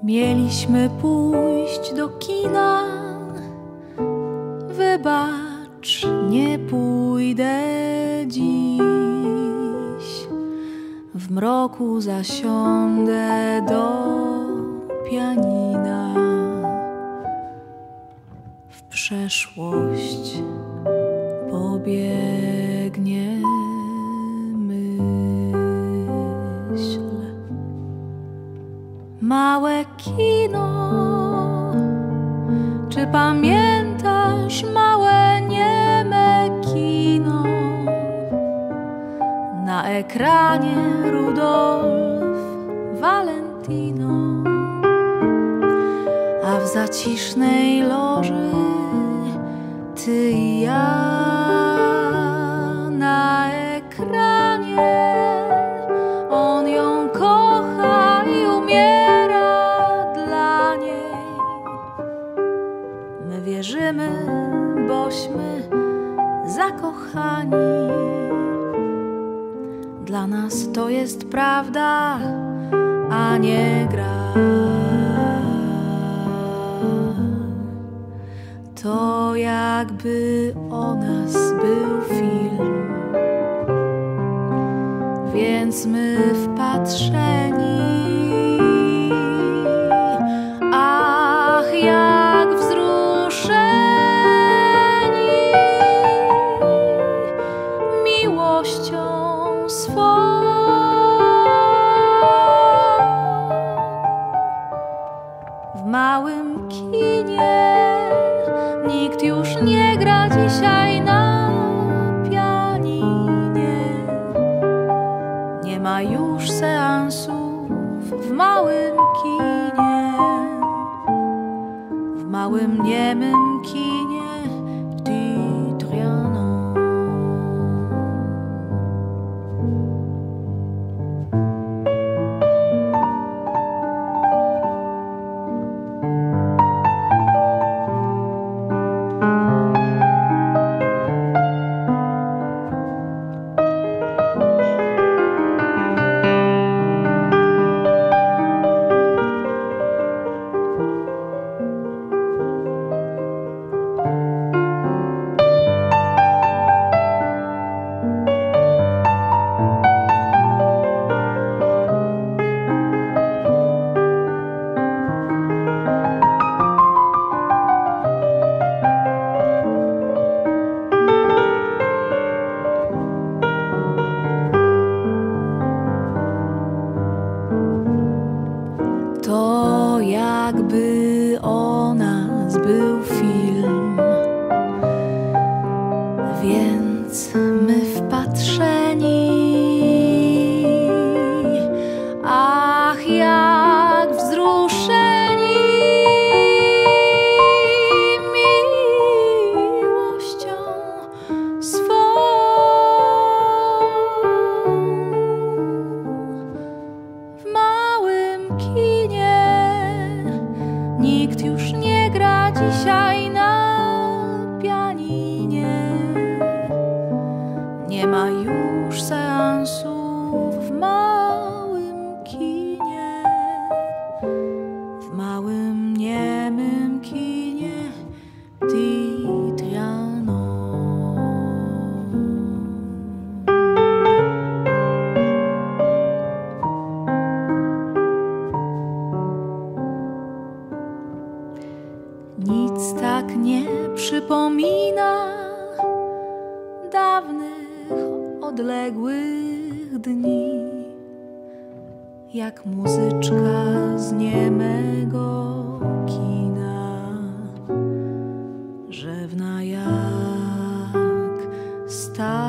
Mieliśmy pójść do kina, wybacz, nie pójdę dziś. W mroku zasiądę do pianina. W przeszłość pobiegnie myśl. Małe kino, czy pamiętasz małe nieme kino? Na ekranie Rudolf Valentino, a w zacisznej loży ty i ja. Na ekranie on ją kocha i umiera dla niej. My wierzymy, bośmy zakochani. Dla nas to jest prawda, a nie gra. To jakby o nas był film, więc my wpatrzeni. Ach, jak wzruszeni miłością swą. W małym kinie nikt już nie gra dzisiaj na pianinie. Nie ma już seansów w małym kinie. W małym niemym kinie du Trianon. To jakby o nas był film, więc my wpatrzeni. Ach, jak wzruszeni miłością swą. W małym kinie nikt już nie gra dzisiaj na pianinie. Nie ma już seansów w małym kinie. W małym niemym kinie du Trianon. Nic tak nie przypomina dawnych, odległych dni, jak muzyczka z niemego kina, rzewna jak stara.